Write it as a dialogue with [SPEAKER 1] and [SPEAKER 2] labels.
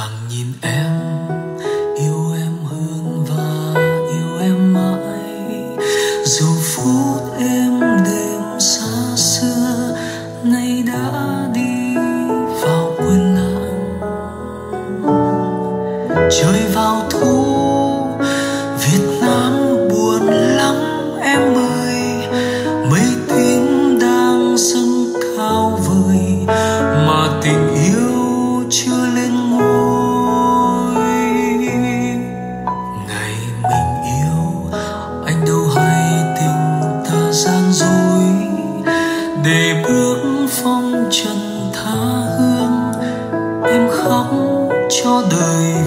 [SPEAKER 1] Thoáng nhìn em, yêu em hơn và yêu em mãi. Dù phút êm đêm xa xưa nay đã đi vào quên lãng. Trời vào thu Việt Nam buồn lắm em ơi, mây tím đang dâng cao vời mà tình yêu chưa lên ngôi. Ngày mình yêu anh đâu hay tình ta gian dối, để bước phong trần tha hương em khóc cho đời